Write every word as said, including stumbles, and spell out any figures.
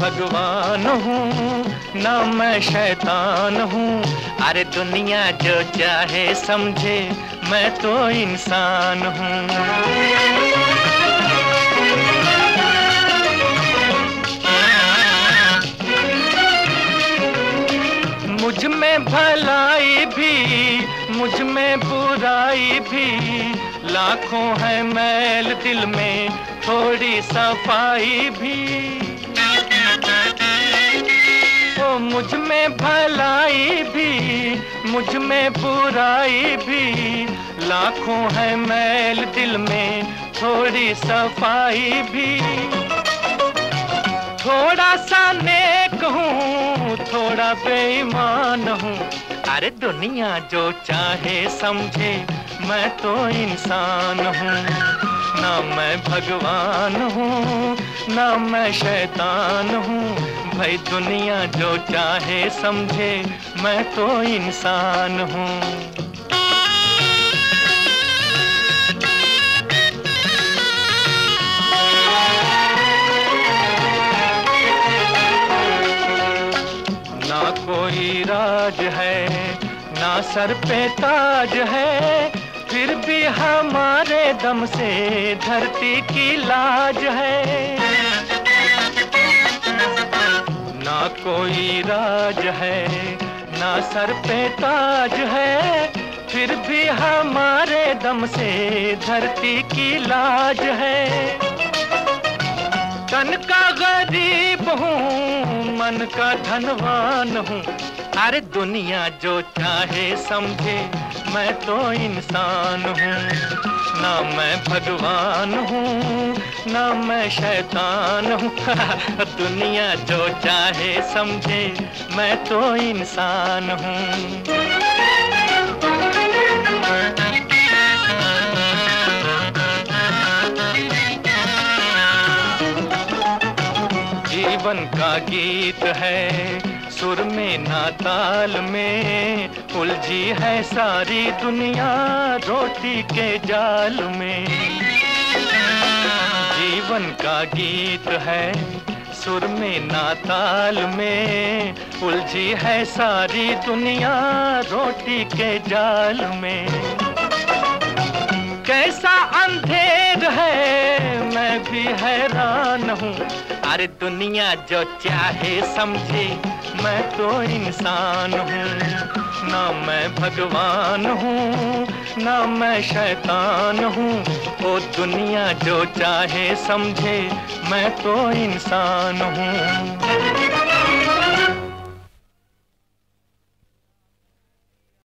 भगवान हूँ ना मैं शैतान हूँ। अरे दुनिया जो चाहे समझे मैं तो इंसान हूँ। मुझ में भलाई भी मुझ में बुराई भी, लाखों है मैल दिल में थोड़ी सफाई भी। ओ मुझ में भलाई भी मुझ में बुराई भी, लाखों है मैल दिल में थोड़ी सफाई भी। थोड़ा सा नेक हूँ थोड़ा बेईमान हूँ। अरे दुनिया जो चाहे समझे मैं तो इंसान हूँ। ना मैं भगवान हूँ ना मैं शैतान हूँ। भाई दुनिया जो चाहे समझे मैं तो इंसान हूँ। ना कोई राज है ना सर पे ताज है, फिर भी हमारे दम से धरती की लाज है। ना कोई राज है ना सर पे ताज है, फिर भी हमारे दम से धरती की लाज है। तन का गरीब हूँ मन का धनवान हूँ। अरे दुनिया जो चाहे समझे मैं तो इंसान हूँ। ना मैं भगवान हूँ ना मैं शैतान हूँ। दुनिया जो चाहे समझे मैं तो इंसान हूँ। जीवन का गीत है सुर में ना ताल में, उलझी है सारी दुनिया रोटी के जाल में। जीवन का गीत है सुर में ना ताल में, उलझी है सारी दुनिया रोटी के जाल में। कैसा अंधेर है मैं भी हैरान हूँ। अरे दुनिया जो चाहे समझे मैं तो इंसान हूँ। ना मैं भगवान हूँ ना मैं शैतान हूँ। ओ दुनिया जो चाहे समझे मैं तो इंसान हूँ।